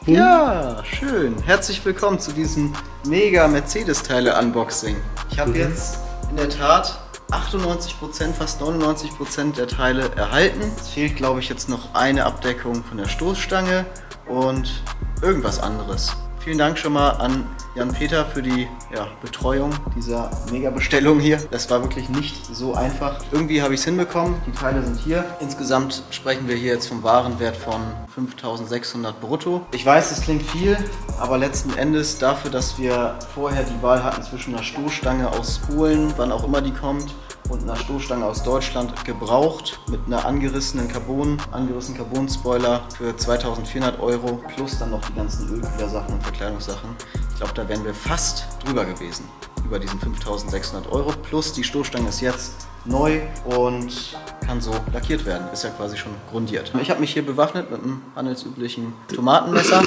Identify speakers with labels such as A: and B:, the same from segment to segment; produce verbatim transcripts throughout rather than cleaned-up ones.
A: Ja, schön. Herzlich willkommen zu diesem mega Mercedes-Teile-Unboxing. Ich habe mhm. jetzt in der Tat achtundneunzig Prozent, fast neunundneunzig Prozent der Teile erhalten. Es fehlt, glaube ich, jetzt noch eine Abdeckung von der Stoßstange und irgendwas anderes. Vielen Dank schon mal an Jan-Peter für die ja, Betreuung dieser Mega-Bestellung hier. Das war wirklich nicht so einfach. Irgendwie habe ich es hinbekommen. Die Teile sind hier. Insgesamt sprechen wir hier jetzt vom Warenwert von fünftausendsechshundert brutto. Ich weiß, es klingt viel, aber letzten Endes dafür, dass wir vorher die Wahl hatten zwischen einer Stoßstange aus Polen, wann auch immer die kommt, und einer Stoßstange aus Deutschland gebraucht mit einer angerissenen Carbon, angerissenen Carbon-Spoiler für zweitausendvierhundert Euro plus dann noch die ganzen Ölkühlersachen und Verkleidungssachen. Ich glaube, da wären wir fast drüber gewesen, über diesen fünftausendsechshundert Euro. Plus die Stoßstange ist jetzt neu und kann so lackiert werden. Ist ja quasi schon grundiert. Ich habe mich hier bewaffnet mit einem handelsüblichen Tomatenmesser.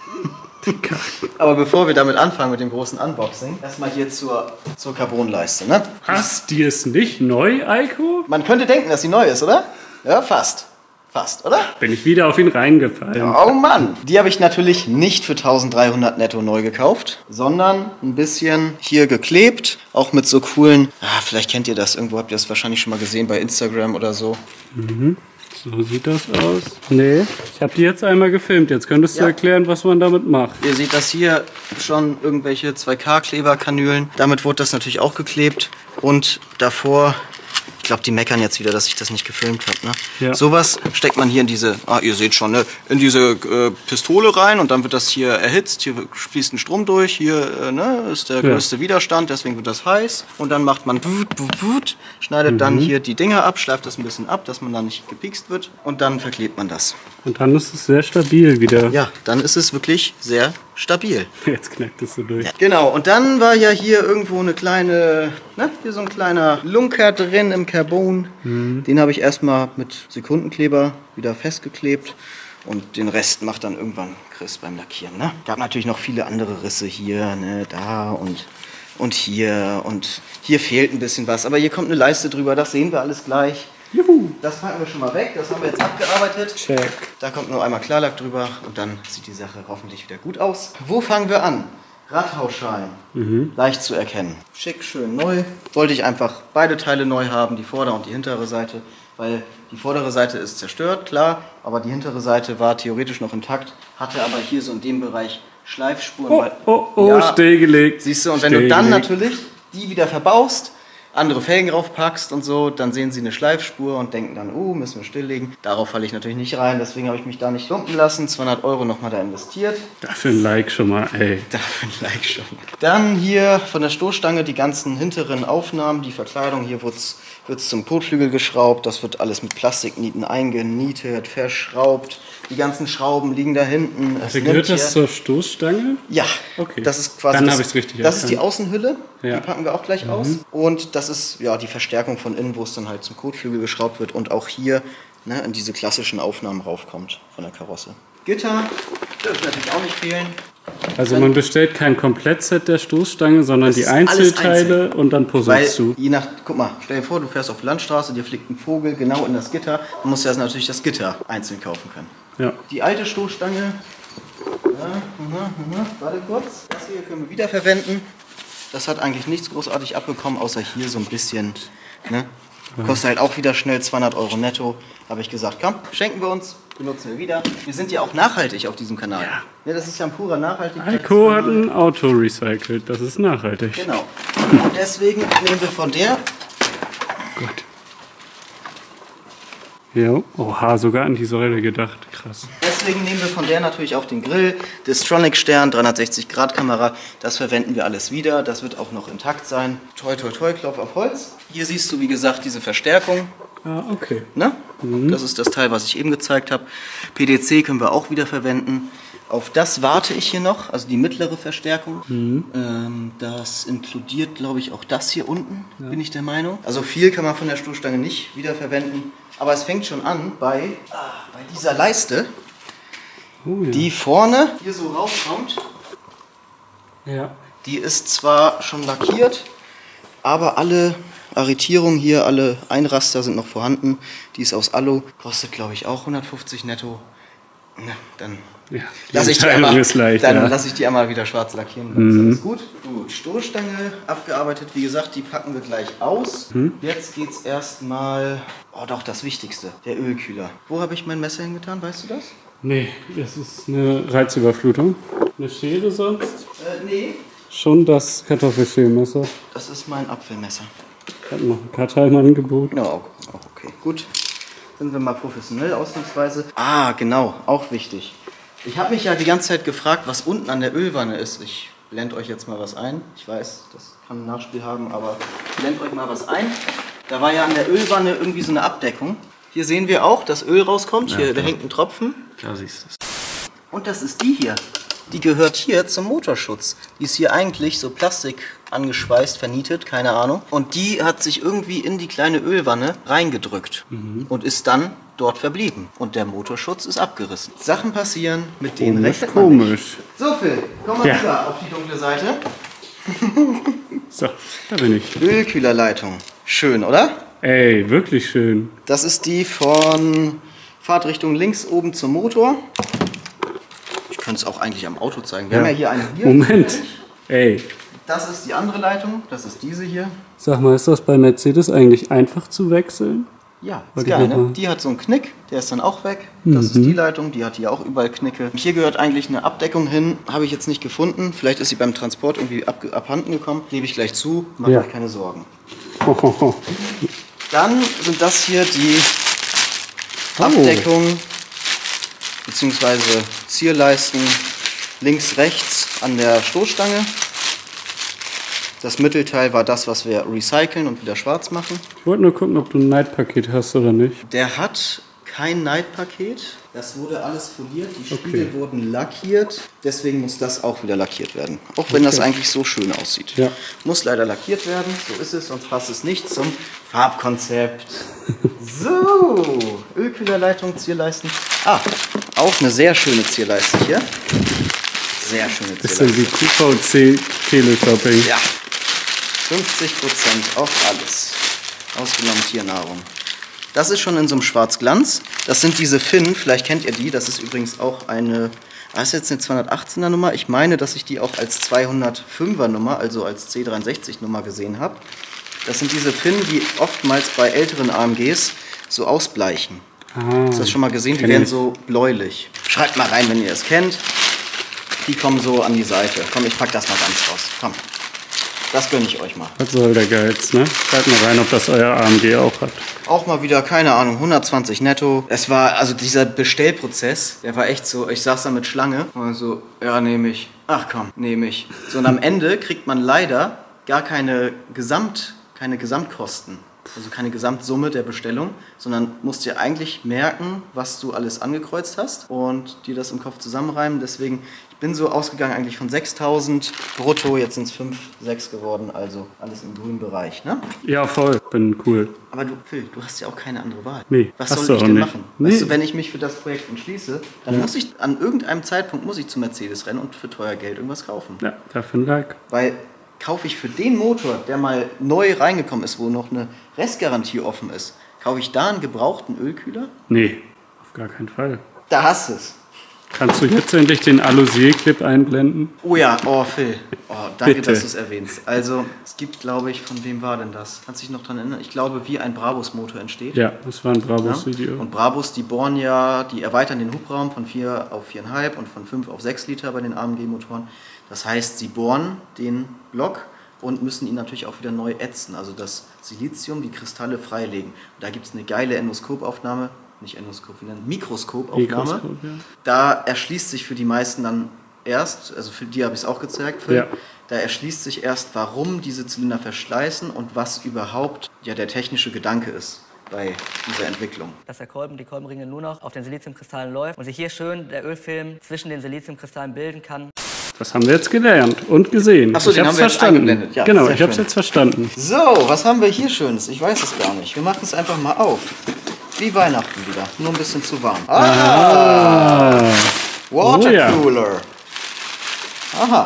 A: Aber bevor wir damit anfangen mit dem großen Unboxing, erstmal hier zur, zur Carbonleiste. Ne?
B: Was? Die ist nicht neu, Eiko?
A: Man könnte denken, dass sie neu ist, oder? Ja, fast. Fast, oder?
B: Bin ich wieder auf ihn reingefallen.
A: Oh Mann! Die habe ich natürlich nicht für eintausenddreihundert netto neu gekauft, sondern ein bisschen hier geklebt. Auch mit so coolen, ah, vielleicht kennt ihr das, irgendwo habt ihr das wahrscheinlich schon mal gesehen bei Instagram oder so.
B: Mhm. So sieht das aus. Nee, ich habe die jetzt einmal gefilmt. Jetzt könntest du ja erklären, was man damit macht.
A: Ihr seht das hier schon, irgendwelche zwei K Kleberkanülen. Damit wurde das natürlich auch geklebt. Und davor, ich glaube, die meckern jetzt wieder, dass ich das nicht gefilmt habe. Ne? Ja. Sowas steckt man hier in diese, ah, ihr seht schon, ne? in diese äh, Pistole rein und dann wird das hier erhitzt. Hier fließt ein Strom durch. Hier äh, ne, ist der größte ja. Widerstand, deswegen wird das heiß. Und dann macht man, wut, wut, wut, schneidet mhm. dann hier die Dinger ab, schleift das ein bisschen ab, dass man da nicht gepiekst wird. Und dann verklebt man das.
B: Und dann ist es sehr stabil wieder.
A: Ja, dann ist es wirklich sehr stabil.
B: Jetzt knackt es so durch.
A: Ja. Genau, und dann war ja hier irgendwo eine kleine, ne, hier so ein kleiner Lunker drin im Carbon. Mhm. Den habe ich erstmal mit Sekundenkleber wieder festgeklebt. Und den Rest macht dann irgendwann Chris beim Lackieren. Ne? Gab natürlich noch viele andere Risse hier, ne, da und, und hier. Und hier fehlt ein bisschen was. Aber hier kommt eine Leiste drüber, das sehen wir alles gleich. Juhu. Das packen wir schon mal weg, das haben wir jetzt abgearbeitet.
B: Check.
A: Da kommt nur einmal Klarlack drüber und dann sieht die Sache hoffentlich wieder gut aus. Wo fangen wir an? Radhausschein. Mhm. Leicht zu erkennen. Schick, schön neu. Wollte ich einfach beide Teile neu haben, die vordere und die hintere Seite. Weil die vordere Seite ist zerstört, klar, aber die hintere Seite war theoretisch noch intakt. Hatte aber hier so in dem Bereich Schleifspuren.
B: Oh,
A: weil,
B: oh, oh, ja, stillgelegt.
A: Siehst du, und wenn du dann natürlich die wieder verbaust, andere Felgen draufpackst und so, dann sehen sie eine Schleifspur und denken dann, oh, müssen wir stilllegen. Darauf falle ich natürlich nicht rein, deswegen habe ich mich da nicht lumpen lassen. zweihundert Euro nochmal da investiert.
B: Dafür ein Like schon mal, ey.
A: Dafür ein Like schon mal. Dann hier von der Stoßstange die ganzen hinteren Aufnahmen, die Verkleidung. Hier wird es zum Kotflügel geschraubt. Das wird alles mit Plastiknieten eingenietet, verschraubt. Die ganzen Schrauben liegen da hinten.
B: Also gehört das zur Stoßstange?
A: Ja.
B: Okay.
A: Das ist quasi
B: Dann
A: das,
B: habe ich es richtig
A: das ist die Außenhülle.
B: Ja.
A: Die packen wir auch gleich mhm. aus. Und das ist ja die Verstärkung von innen, wo es dann halt zum Kotflügel geschraubt wird und auch hier ne, in diese klassischen Aufnahmen raufkommt von der Karosse. Gitter dürfen natürlich auch nicht fehlen.
B: Also man bestellt kein Komplettset der Stoßstange, sondern die Einzelteile und dann puzzelst du.
A: Je nach, guck mal, stell dir vor, du fährst auf die Landstraße, dir fliegt ein Vogel genau in das Gitter. Dann musst du erst natürlich das Gitter einzeln kaufen können.
B: Ja.
A: Die alte Stoßstange, ja, aha, aha, warte kurz, das hier können wir wiederverwenden. Das hat eigentlich nichts großartig abbekommen, außer hier so ein bisschen. Ne? Kostet halt auch wieder schnell zweihundert Euro netto. Habe ich gesagt, komm, schenken wir uns, benutzen wir wieder. Wir sind ja auch nachhaltig auf diesem Kanal. Ja. Ja, das ist ja ein purer Nachhaltigkeit.
B: Eiko hat ein Auto recycelt, das ist nachhaltig.
A: Genau. Und deswegen nehmen wir von der...
B: Gut. Ja, oha, sogar an die Säule gedacht, krass.
A: Deswegen nehmen wir von der natürlich auch den Grill, Distronic Stern, dreihundertsechzig Grad Kamera. Das verwenden wir alles wieder, das wird auch noch intakt sein. Toi, toi, toi, Klopf auf Holz. Hier siehst du, wie gesagt, diese Verstärkung.
B: Ah, okay.
A: Ne?
B: Mhm.
A: Das ist das Teil, was ich eben gezeigt habe. P D C können wir auch wieder verwenden. Auf das warte ich hier noch, also die mittlere Verstärkung. Mhm. Ähm, das inkludiert, glaube ich, auch das hier unten, ja. bin ich der Meinung. Also viel kann man von der Stoßstange nicht wieder verwenden. Aber es fängt schon an bei, ah, bei dieser Leiste, oh, ja. die vorne hier so rauskommt.
B: Ja.
A: Die ist zwar schon lackiert, aber alle Arretierungen hier, alle Einraster sind noch vorhanden. Die ist aus Alu, kostet glaube ich auch hundertfünfzig netto. Na, dann
B: Ja,
A: lass ich die
B: Entscheidung
A: einmal,
B: ist leicht,
A: dann
B: ja.
A: lasse ich die einmal wieder schwarz lackieren. Dann
B: Mhm.
A: ist alles gut. Gut, Stoßstange abgearbeitet. Wie gesagt, die packen wir gleich aus.
B: Mhm.
A: Jetzt geht's erstmal, oh doch, das Wichtigste, der Ölkühler. Wo habe ich mein Messer hingetan, weißt du das?
B: Nee, das ist eine Reizüberflutung. Eine Schere sonst?
A: Äh, nee.
B: Schon das Kartoffelschälmesser.
A: Das ist mein Apfelmesser.
B: Hat noch ein Karteimann-Gebot.
A: Ja, auch, auch okay. Gut. Sind wir mal professionell ausnahmsweise. Ah, genau, auch wichtig. Ich habe mich ja die ganze Zeit gefragt, was unten an der Ölwanne ist. Ich blende euch jetzt mal was ein. Ich weiß, das kann ein Nachspiel haben, aber ich blende euch mal was ein. Da war ja an der Ölwanne irgendwie so eine Abdeckung. Hier sehen wir auch, dass Öl rauskommt.
B: Ja,
A: hier, da
B: klar.
A: hängt ein Tropfen.
B: Da siehst du es.
A: Und das ist die hier. Die gehört hier zum Motorschutz. Die ist hier eigentlich so Plastik angeschweißt, vernietet, keine Ahnung. Und die hat sich irgendwie in die kleine Ölwanne reingedrückt mhm. und ist dann dort verblieben. Und der Motorschutz ist abgerissen. Sachen passieren, mit denen
B: Komisch,
A: rechnet man
B: komisch.
A: nicht. So Phil, komm mal
B: Ja.
A: rüber auf die dunkle Seite.
B: So, da bin ich.
A: Ölkühlerleitung. Schön, oder?
B: Ey, wirklich schön.
A: Das ist die von Fahrtrichtung links oben zum Motor. Ich könnte es auch eigentlich am Auto zeigen. Wir
B: Ja.
A: haben ja hier eine hier.
B: Moment. Ey,
A: Das ist die andere Leitung. Das ist diese hier.
B: sag mal, ist das bei Mercedes eigentlich einfach zu wechseln?
A: Ja, ist
B: Wollte
A: geil,
B: ich noch
A: ne?
B: mal-
A: Die hat so einen Knick, der ist dann auch weg. Das ist die Leitung, die hat hier auch überall Knicke. Hier gehört eigentlich eine Abdeckung hin, habe ich jetzt nicht gefunden. Vielleicht ist sie beim Transport irgendwie ab, abhanden gekommen. Gebe ich gleich zu, macht
B: Ja.
A: euch keine Sorgen.
B: Hohoho.
A: Dann sind das hier die
B: Oh.
A: Abdeckung bzw. Zierleisten links, rechts an der Stoßstange. Das Mittelteil war das, was wir recyceln und wieder schwarz machen.
B: Ich wollte nur gucken, ob du ein Night-Paket hast oder nicht.
A: Der hat kein Night-Paket. Das wurde alles foliert. Die Spiegel wurden lackiert. Deswegen muss das auch wieder lackiert werden. Auch wenn das
B: Okay.
A: eigentlich so schön aussieht.
B: Ja.
A: Muss leider lackiert werden. So ist es, sonst passt es nicht zum Farbkonzept. So, Ölkühlerleitung, Zierleisten. Ah, auch eine sehr schöne Zierleiste hier. Sehr schöne
B: Bisschen
A: Zierleiste.
B: wie Q V C Teleshopping.
A: Ja, fünfzig Prozent auf alles. Ausgenommen Tiernahrung. Das ist schon in so einem Schwarzglanz. Das sind diese Finnen, vielleicht kennt ihr die. Das ist übrigens auch eine, das ist jetzt eine zweihundertachtzehner Nummer. Ich meine, dass ich die auch als zweihundertfünfer Nummer, also als C dreiundsechzig Nummer gesehen habe. Das sind diese Finnen, die oftmals bei älteren A M Gs so ausbleichen.
B: Ah,
A: Hast du das schon mal gesehen? Die
B: kenn
A: werden
B: ich.
A: so bläulich. Schreibt mal rein, wenn ihr das kennt. Die kommen so an die Seite. Komm, ich pack das mal ganz raus. Komm. Das gönne ich euch mal.
B: Was soll der Geiz, ne? Schreibt mal rein, ob das euer A M G auch hat.
A: Auch mal wieder, keine Ahnung, hundertzwanzig netto. Es war, also dieser Bestellprozess, der war echt so, ich saß da mit Schlange und so, ja, nehme ich. Ach komm, nehme ich. So, und am Ende kriegt man leider gar keine Gesamt, keine Gesamtkosten. Also keine Gesamtsumme der Bestellung, sondern musst dir eigentlich merken, was du alles angekreuzt hast und dir das im Kopf zusammenreimen. Deswegen, ich bin so ausgegangen eigentlich von sechstausend brutto, jetzt sind es fünf, sechs geworden, also alles im grünen Bereich, ne?
B: Ja, voll. Bin cool.
A: Aber du, Phil, du hast ja auch keine andere Wahl.
B: Nee,
A: Was
B: hast
A: soll
B: du
A: ich
B: auch
A: denn
B: nicht.
A: machen?
B: Nee.
A: Weißt du, wenn ich mich für das Projekt entschließe, dann muss ich an irgendeinem Zeitpunkt muss ich zu Mercedes rennen und für teuer Geld irgendwas kaufen.
B: Ja, dafür ein Like.
A: Weil kaufe ich für den Motor, der mal neu reingekommen ist, wo noch eine Restgarantie offen ist, kaufe ich da einen gebrauchten Ölkühler?
B: Nee, auf gar keinen Fall.
A: Da hast du es.
B: Kannst du jetzt endlich den Alusier-Clip einblenden?
A: Oh ja, oh Phil, oh, danke,
B: Bitte.
A: dass du es erwähnst. Also, es gibt, glaube ich, von wem war denn das? Kannst du dich noch daran erinnern? Ich glaube, wie ein Brabus-Motor entsteht.
B: Ja, das war ein
A: Ja?
B: Brabus-Video.
A: Und Brabus, die bohren ja, die erweitern den Hubraum von vier auf vier Komma fünf und von fünf auf sechs Liter bei den A M G-Motoren. Das heißt, sie bohren den Block und müssen ihn natürlich auch wieder neu ätzen, also das Silizium, die Kristalle freilegen. Und da gibt es eine geile Endoskopaufnahme, nicht Endoskop, wie nennt Mikroskopaufnahme.
B: Mikroskop, ja.
A: Da erschließt sich für die meisten dann erst, also für die habe ich es auch gezeigt, Phil,
B: Ja.
A: da erschließt sich erst, warum diese Zylinder verschleißen und was überhaupt ja, der technische Gedanke ist bei dieser Entwicklung.
C: Dass der Kolben, die Kolbenringe nur noch auf den Siliziumkristallen läuft und sich hier schön der Ölfilm zwischen den Siliziumkristallen bilden kann.
B: Das haben wir jetzt gelernt und gesehen.
A: Ach so,
B: ich
A: den
B: hab's
A: haben wir jetzt
B: verstanden.
A: eingeblendet. Ja,
B: genau,
A: sehr
B: ich hab's
A: schön.
B: jetzt verstanden.
A: So, was haben wir hier Schönes? Ich weiß es gar nicht. Wir machen es einfach mal auf. Wie Weihnachten wieder, nur ein bisschen zu warm. Ah,
B: Oh ja.
A: Watercooler. Aha,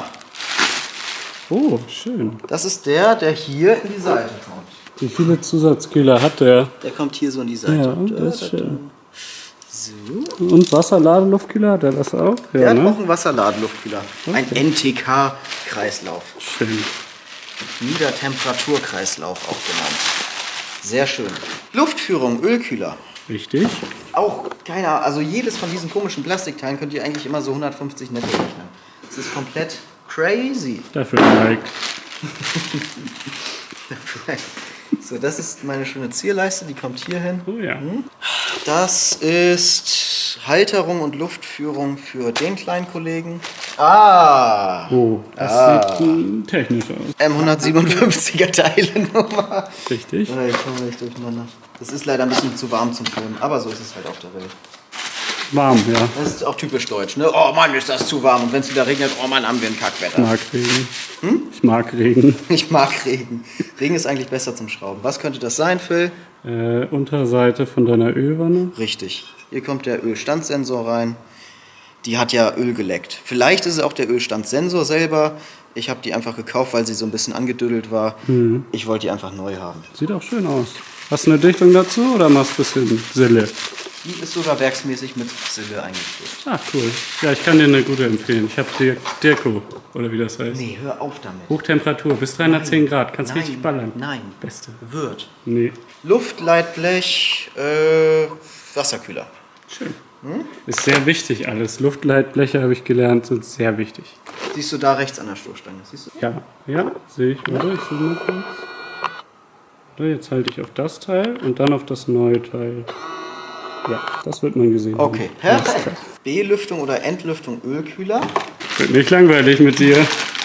B: Oh, schön.
A: das ist der, der hier in die Seite kommt.
B: Wie viele Zusatzkühler hat der?
A: Der kommt hier so in die Seite.
B: Ja, das ist schön.
A: So.
B: Und Wasserladeluftkühler, hat er das auch? Ja,
A: Der hat
B: ne?
A: auch einen Wasserladeluftkühler.
B: Okay.
A: Ein N T K-Kreislauf.
B: Schön.
A: Niedertemperaturkreislauf auch genannt. Sehr schön. Luftführung, Ölkühler.
B: Richtig.
A: Auch keiner, also jedes von diesen komischen Plastikteilen könnt ihr eigentlich immer so hundertfünfzig netto rechnen. Das ist komplett crazy.
B: Dafür ein Like.
A: So, das ist meine schöne Zierleiste, die kommt hier hin.
B: Oh ja.
A: Das ist Halterung und Luftführung für den kleinen Kollegen. Ah!
B: Oh, das
A: Ah.
B: sieht mm, technisch aus.
A: M hundertsiebenundfünfziger Teilennummer.
B: Richtig.
A: Oh, ich komme nicht durcheinander. Das ist leider ein bisschen zu warm zum Filmen, aber so ist es halt auf der Welt.
B: Warm, ja.
A: Das ist auch typisch deutsch, ne? Oh Mann, ist das zu warm. Und wenn es wieder regnet, oh Mann, haben wir ein
B: Ich
A: Kackwetter.
B: mag Regen. Hm? Ich mag Regen.
A: Ich mag Regen. Regen ist eigentlich besser zum Schrauben. Was könnte das sein, Phil?
B: Äh, Unterseite von deiner Ölwanne.
A: Richtig. Hier kommt der Ölstandssensor rein. Die hat ja Öl geleckt. Vielleicht ist es auch der Ölstandssensor selber. Ich habe die einfach gekauft, weil sie so ein bisschen angedüdelt war.
B: Mhm.
A: Ich wollte die einfach neu haben.
B: Sieht auch schön aus. Hast du eine Dichtung dazu oder machst du ein bisschen Sille?
A: Die ist sogar werksmäßig mit Sille eingeführt.
B: Ah, cool. Ja, ich kann dir eine gute empfehlen. Ich habe Dir Dirko, oder wie das heißt.
A: Nee, hör auf damit.
B: Hochtemperatur, bis dreihundertzehn Grad. Kannst
A: Nein,
B: richtig ballern.
A: Nein.
B: Beste.
A: Wird.
B: Nee,
A: Luftleitblech, äh, Wasserkühler.
B: schön. Ist sehr wichtig alles. Luftleitbleche, habe ich gelernt, sind sehr wichtig.
A: Siehst du da rechts an der Stoßstange? Siehst du?
B: Ja, ja, sehe ich. Warte, ich zoome mal kurz. Warte, jetzt halte ich auf das Teil und dann auf das neue Teil. Ja, das wird man gesehen haben.
A: Okay, perfekt. B-Lüftung oder Entlüftung Ölkühler.
B: Wird nicht langweilig mit dir.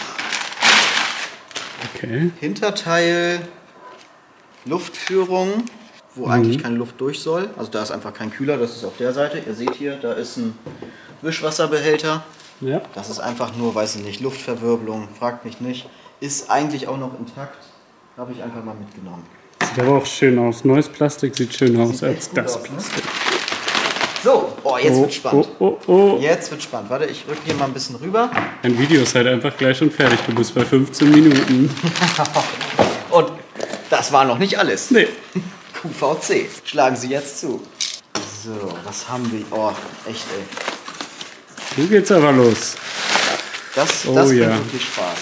B: Okay.
A: Hinterteil Luftführung, wo
B: Mhm.
A: eigentlich keine Luft durch soll. Also da ist einfach kein Kühler, das ist auf der Seite. Ihr seht hier, da ist ein Wischwasserbehälter.
B: Ja.
A: Das ist einfach nur, weiß ich nicht, Luftverwirbelung, fragt mich nicht. Ist eigentlich auch noch intakt. Habe ich einfach mal mitgenommen.
B: Sieht aber auch schön aus. Neues Plastik sieht schöner aus
A: Sieht
B: als
A: echt gut
B: das
A: aus, ne?
B: Plastik.
A: So, oh, jetzt
B: Oh,
A: wird spannend.
B: oh, oh, oh.
A: Jetzt wird spannend. Warte, ich rücke hier mal ein bisschen rüber.
B: Ein Video ist halt einfach gleich schon fertig. Du bist bei fünfzehn Minuten.
A: Und das war noch nicht alles.
B: Nee.
A: Q V C. Schlagen Sie jetzt zu. So, was haben wir? Oh, echt, ey.
B: Hier geht's aber los.
A: Das,
B: Oh
A: das bringt
B: ja.
A: wirklich Spaß.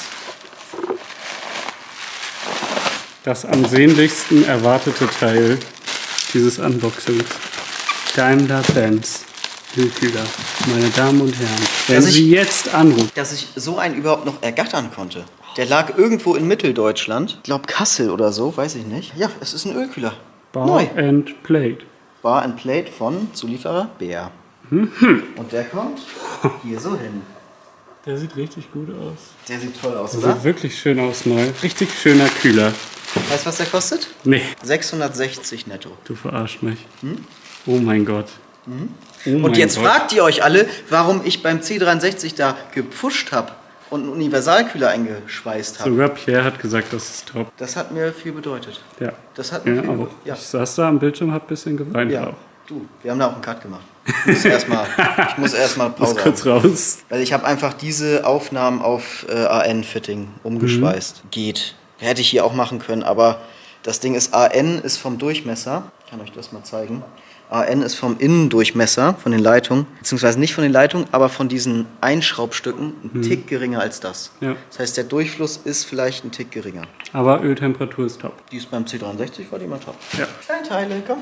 B: Das am sehnlichsten erwartete Teil dieses Unboxings. Daimler-Benz Ölkühler. Meine Damen und Herren, wenn
A: Dass ich-
B: Sie jetzt anrufen.
A: Dass ich so einen überhaupt noch ergattern konnte. Der lag irgendwo in Mitteldeutschland. Ich glaube Kassel oder so, weiß ich nicht. Ja, es ist ein Ölkühler.
B: Bar
A: Neu.
B: and Plate.
A: Bar and Plate von Zulieferer Bär.
B: Mhm.
A: Und der kommt hier so hin.
B: Der sieht richtig gut aus.
A: Der sieht toll aus,
B: Der
A: oder?
B: sieht wirklich schön aus neu. Richtig schöner Kühler.
A: Weißt du, was der kostet?
B: Nee,
A: sechshundertsechzig netto.
B: du verarschst mich. Oh mein Gott. Oh mein
A: Und jetzt
B: Gott.
A: fragt ihr euch alle, warum ich beim C dreiundsechzig da gepfuscht habe und einen Universalkühler eingeschweißt habe.
B: Sogar Pierre hat gesagt, das ist top.
A: Das hat mir viel bedeutet.
B: Ja.
A: Das hat mir
B: Ja,
A: viel
B: auch.
A: bedeutet. Ja.
B: Ich saß da am Bildschirm, hab ein bisschen geweint
A: Ja,
B: auch.
A: du, wir haben da auch einen Cut gemacht. Ich muss erstmal erst
B: Muss
A: Pause
B: kurz
A: haben.
B: raus.
A: Weil ich habe einfach diese Aufnahmen auf äh, A N-Fitting umgeschweißt.
B: Mhm.
A: Geht. Hätte ich hier auch machen können, aber das Ding ist, A N ist vom Durchmesser. Ich kann euch das mal zeigen. A N ist vom Innendurchmesser von den Leitungen, beziehungsweise nicht von den Leitungen, aber von diesen Einschraubstücken ein Tick geringer als das.
B: Ja.
A: Das heißt, der Durchfluss ist vielleicht ein Tick geringer.
B: Aber Öltemperatur ist top.
A: Die ist beim C dreiundsechzig, war die mal top.
B: Ja.
A: Kleinteile, komm.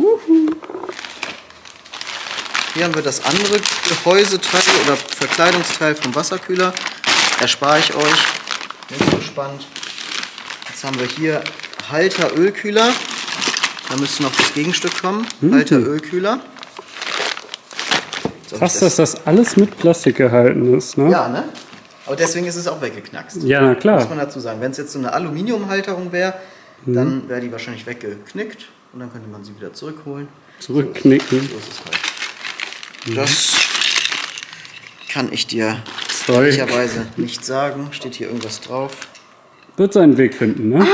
A: Hier haben wir das andere Gehäuseteil oder Verkleidungsteil vom Wasserkühler. Erspare ich euch. Nicht so spannend. Jetzt haben wir hier Halter Ölkühler. Da müsste noch das Gegenstück kommen.
B: Mhm.
A: Halter Ölkühler. So,
B: Krass, dass das alles mit Plastik gehalten ist, ne?
A: Ja, ne? Aber deswegen ist es auch weggeknackst.
B: Ja, na klar.
A: Muss man dazu sagen. Wenn es jetzt so eine Aluminiumhalterung wäre, dann wäre die wahrscheinlich weggeknickt. Und dann könnte man sie wieder zurückholen.
B: Zurückknicken.
A: So ist es halt. Das kann ich dir
B: Zeug.
A: ehrlicherweise nicht sagen. Steht hier irgendwas drauf.
B: Wird seinen Weg finden, ne?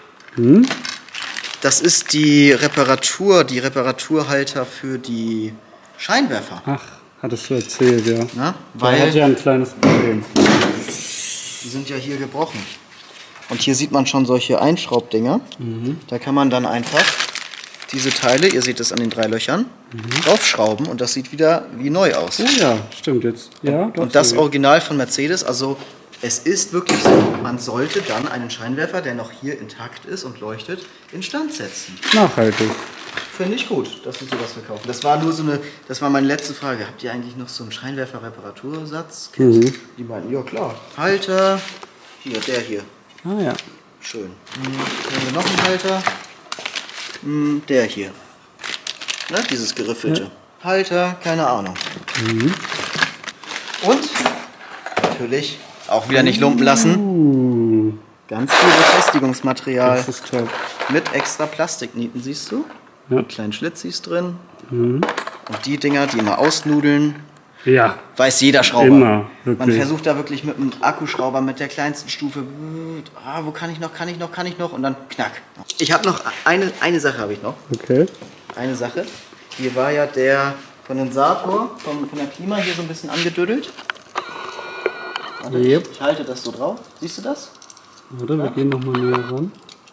A: Das ist die Reparatur, die Reparaturhalter für die Scheinwerfer.
B: Ach, hattest du erzählt, ja.
A: Ne?
B: Weil
A: Weil
B: hat ja ein kleines Problem.
A: die sind ja hier gebrochen. Und hier sieht man schon solche Einschraubdinger. Da kann man dann einfach diese Teile, ihr seht es an den drei Löchern, mhm. draufschrauben und das sieht wieder wie neu aus.
B: Oh ja, stimmt jetzt. Ja, doch,
A: und das
B: so
A: Original von Mercedes, also es ist wirklich so, man sollte dann einen Scheinwerfer, der noch hier intakt ist und leuchtet, instand setzen.
B: Nachhaltig.
A: Finde ich gut, dass wir sowas verkaufen. Das war nur so eine, das war meine letzte Frage. Habt ihr eigentlich noch so einen Scheinwerfer-Reparatursatz?
B: Mhm.
A: Die meinten, ja klar. Halter, hier, der hier.
B: Ah ja.
A: Schön. Hm, hier haben wir noch einen Halter. Hm, der hier. Ne, dieses geriffelte. Ja. Halter, keine Ahnung. Mhm. Und natürlich auch wieder nicht lumpen lassen.
B: Uh.
A: Ganz viel Befestigungsmaterial.
B: Das ist top.
A: Mit extra Plastiknieten, siehst du?
B: Ja.
A: Einen kleinen Schlitzis drin.
B: Mhm.
A: Und die Dinger, die immer ausnudeln,
B: ja.
A: weiß jeder Schrauber.
B: Immer, wirklich.
A: Man versucht da wirklich mit einem Akkuschrauber, mit der kleinsten Stufe, ah, wo kann ich noch, kann ich noch, kann ich noch und dann knack. Ich habe noch eine, eine Sache habe ich noch.
B: Okay.
A: Eine Sache. Hier war ja der Kondensator von, von der Klima hier so ein bisschen angedüdelt. Warte,
B: Yep.
A: Ich halte das so drauf. Siehst du das?
B: Warte, wir gehen nochmal näher ran.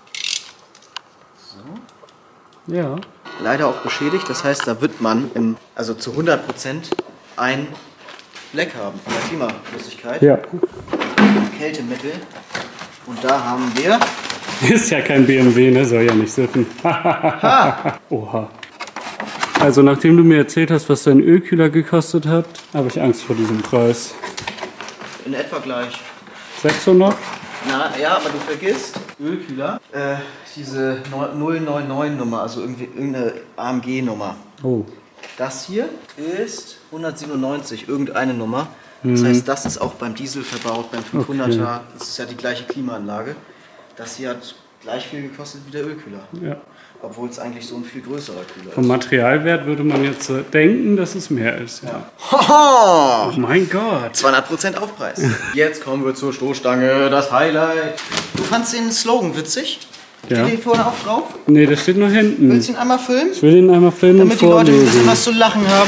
A: So.
B: Ja.
A: Leider auch beschädigt, das heißt, da wird man im, also zu hundert Prozent ein Leck haben von der Klimaflüssigkeit.
B: Ja.
A: Kältemittel. Und da haben wir...
B: Ist ja kein B M W, ne? Soll ja nicht siffen. Oha. Also nachdem du mir erzählt hast, was dein Ölkühler gekostet hat, habe ich Angst vor diesem Preis.
A: In etwa gleich.
B: sechshundert?
A: Na ja, aber du vergisst, Ölkühler, äh, diese null neun neun Nummer, also irgendwie irgendeine A M G-Nummer.
B: Oh.
A: Das hier ist hundertsiebenundneunzig, irgendeine Nummer. Das
B: Mhm.
A: heißt, das ist auch beim Diesel verbaut, beim fünfhunderter.
B: Okay.
A: Das ist ja die gleiche Klimaanlage. Das hier hat gleich viel gekostet wie der Ölkühler.
B: Ja.
A: Obwohl es eigentlich so ein viel größerer Kühler
B: Vom
A: ist.
B: Materialwert würde man jetzt äh, denken, dass es mehr ist. Ja.
A: Ja. Haha!
B: Oh mein Gott.
A: zweihundert Prozent Aufpreis. Jetzt kommen wir zur Stoßstange, das Highlight. Du fandst den Slogan witzig?
B: Ja.
A: Steht den vorne auch drauf?
B: Nee, der steht noch hinten.
A: Willst du ihn einmal filmen?
B: Ich will ihn einmal filmen
A: Damit
B: und
A: die Leute ein bisschen
B: vorlesen.
A: was zu lachen haben.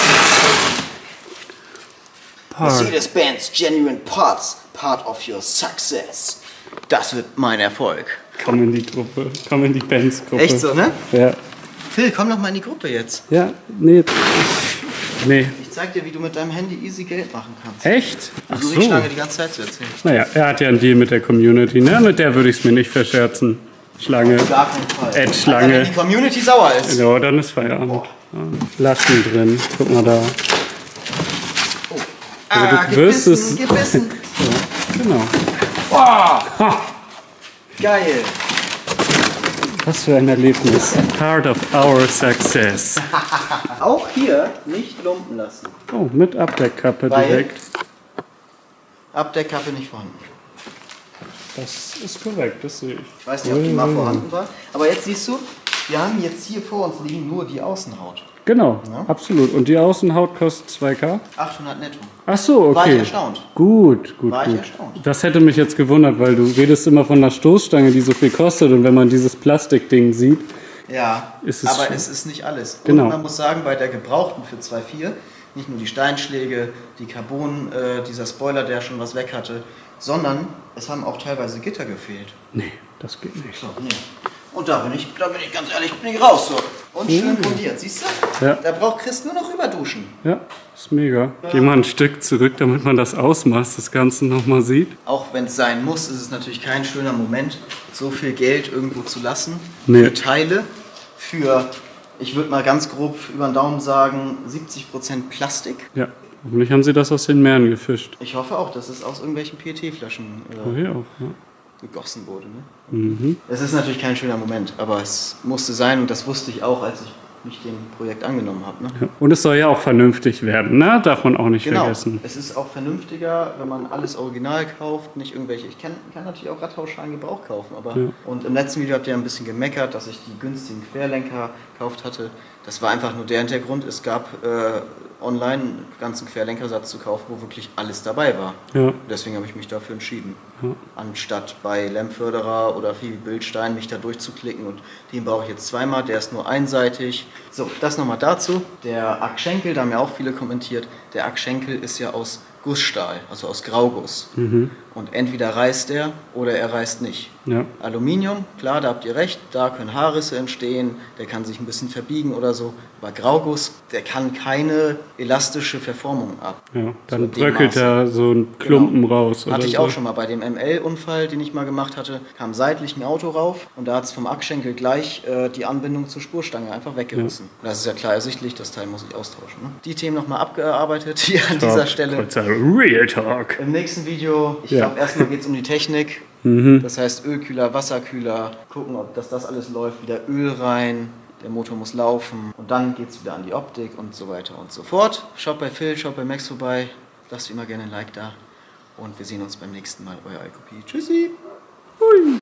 B: Part.
A: Mercedes-Benz Genuine Parts, part of your success. Das wird mein Erfolg.
B: Komm in die Gruppe. Komm in die Benz-Gruppe.
A: Echt so, ne?
B: Ja.
A: Phil, komm doch mal in die Gruppe jetzt.
B: Ja, nee. Nee.
A: Ich zeig dir, wie du mit deinem Handy easy Geld machen kannst.
B: Echt? Ach
A: Versuche
B: so.
A: ich lange die ganze Zeit zu erzählen.
B: Naja, er hat ja einen Deal mit der Community, ne? Mit der würde ich es mir nicht verscherzen. Schlange.
A: Auf gar keinen Fall.
B: Ad-Schlange.
A: Alter, wenn die Community sauer ist.
B: Ja, dann ist Feierabend. Ja, Laschen drin. Guck mal da.
A: Oh.
B: Also du
A: ah,
B: wirst
A: gebissen,
B: es-
A: gebissen.
B: Genau.
A: Oh,
B: Ha,
A: geil.
B: was für ein Erlebnis. Part of our success.
A: Auch hier nicht lumpen lassen.
B: Oh, mit Abdeckkappe
A: Weil-
B: direkt.
A: Abdeckkappe nicht vorhanden.
B: Das ist korrekt, das sehe ich.
A: Ich weiß nicht, ob die mal vorhanden war. Aber jetzt siehst du, wir haben jetzt hier vor uns liegen nur die Außenhaut.
B: Genau,
A: Ja.
B: absolut. Und die Außenhaut kostet zwei K?
A: achthundert netto.
B: Ach so, okay.
A: War ich erstaunt.
B: Gut, gut,
A: War ich
B: gut.
A: erstaunt.
B: Das hätte mich jetzt gewundert, weil du redest immer von einer Stoßstange, die so viel kostet. Und wenn man dieses Plastikding sieht,
A: Ja,
B: Ist es
A: aber
B: schon-
A: es ist nicht alles.
B: Genau.
A: Und man muss sagen, bei der gebrauchten für zwei Komma vier, nicht nur die Steinschläge, die Carbon, äh, dieser Spoiler, der schon was weg hatte, sondern es haben auch teilweise Gitter gefehlt.
B: nee, das geht nicht.
A: So, nee. Und da bin ich, da bin ich ganz ehrlich, bin ich raus so. Und schön grundiert, siehst du?
B: Ja.
A: Da braucht Chris nur noch rüberduschen.
B: Ja, ist mega. Geh mal ein Stück zurück, damit man das Ausmaß des Ganzen nochmal sieht.
A: Auch wenn es sein muss, ist es natürlich kein schöner Moment, so viel Geld irgendwo zu lassen.
B: Nee.
A: Für Teile, für, ich würde mal ganz grob über den Daumen sagen, siebzig Prozent Plastik.
B: Ja, hoffentlich haben sie das aus den Meeren gefischt.
A: Ich hoffe auch, dass es aus irgendwelchen P E T-Flaschen
B: Oh,
A: äh,
B: hier auch, ja.
A: gegossen wurde. Ne?
B: Mhm.
A: Es ist natürlich kein schöner Moment, aber es musste sein und das wusste ich auch, als ich mich dem Projekt angenommen habe. Ne?
B: Ja. Und es soll ja auch vernünftig werden, ne? Darf man auch nicht
A: Genau,
B: vergessen.
A: es ist auch vernünftiger, wenn man alles original kauft, nicht irgendwelche, ich kann, kann natürlich auch Radtauschschalen Gebrauch kaufen, aber
B: Ja.
A: und im letzten Video habt ihr ein bisschen gemeckert, dass ich die günstigen Querlenker gekauft hatte. Das war einfach nur der Hintergrund, es gab äh, online einen ganzen Querlenkersatz zu kaufen, wo wirklich alles dabei war.
B: Ja.
A: Deswegen habe ich mich dafür entschieden,
B: Ja.
A: anstatt bei Lempförderer oder Phoebe Bildstein mich da durchzuklicken und den brauche ich jetzt zweimal, der ist nur einseitig. So, das nochmal dazu. Der Ackschenkel, da haben ja auch viele kommentiert, der Ackschenkel ist ja aus Gussstahl, also aus Grauguss.
B: Mhm.
A: Und entweder reißt er oder er reißt nicht.
B: Ja.
A: Aluminium, klar, da habt ihr recht, da können Haarrisse entstehen, der kann sich ein bisschen verbiegen oder so. Aber Grauguss, der kann keine elastische Verformung ab.
B: Ja, dann
A: So in dem
B: bröckelt
A: Maße.
B: da so ein Klumpen
A: Genau.
B: raus.
A: Hatte
B: oder
A: ich
B: so.
A: auch schon mal bei dem M L-Unfall, den ich mal gemacht hatte, kam seitlich ein Auto rauf und da hat es vom Achsschenkel gleich äh, die Anbindung zur Spurstange einfach weggerissen. Ja. Das ist ja klar ersichtlich, das Teil muss ich austauschen. Ne? Die Themen nochmal abgearbeitet hier an
B: Talk,
A: dieser Stelle.
B: kurzer Real Talk.
A: Im nächsten Video, ich
B: Ja.
A: glaube erstmal geht es um die Technik.
B: Mhm.
A: Das heißt Ölkühler, Wasserkühler, gucken, ob das, das alles läuft, wieder Öl rein, der Motor muss laufen und dann geht es wieder an die Optik und so weiter und so fort. Schaut bei Phil, schaut bei Max vorbei, lasst immer gerne ein Like da und wir sehen uns beim nächsten Mal. Euer Alkopi. Tschüssi! Hui.